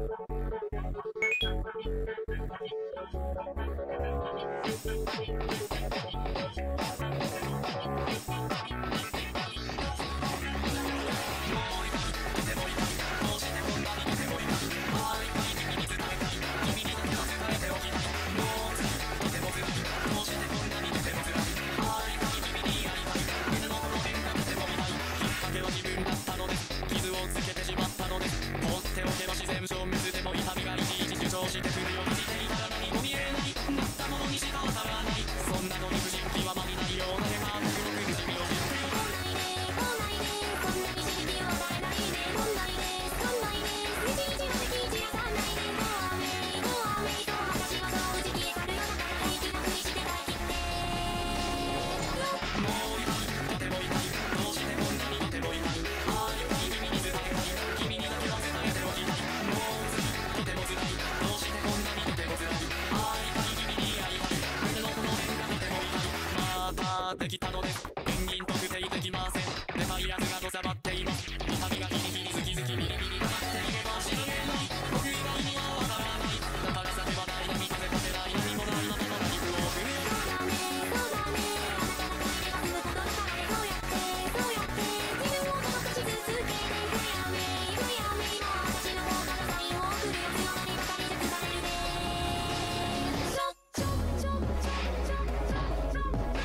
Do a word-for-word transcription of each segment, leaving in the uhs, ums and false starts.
できたのです。ペンギン特定できません。でかいやつがどさばっています。痛みがヒリヒリズキズキビリビリかかっていれば知らない。僕以外にはわからない。だからさせばない波風立てない何もないままのライフを送る。 そうだねそうだねあなたの口ではすぐ届かない。そうやってそうやって自分を届くし続けてくやめくやめの私の方からサインを送るよ。強がりばかりで疲れるね。ちょちょちょちょちょちょちょ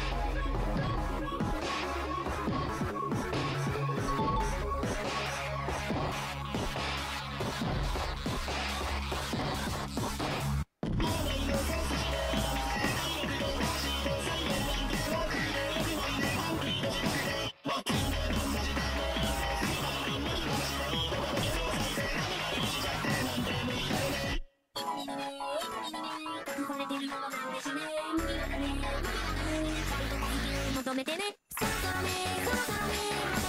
隠されてるものなんですね。無理だね無理だね。ちゃんと求めてね。そろそろねそろそろね。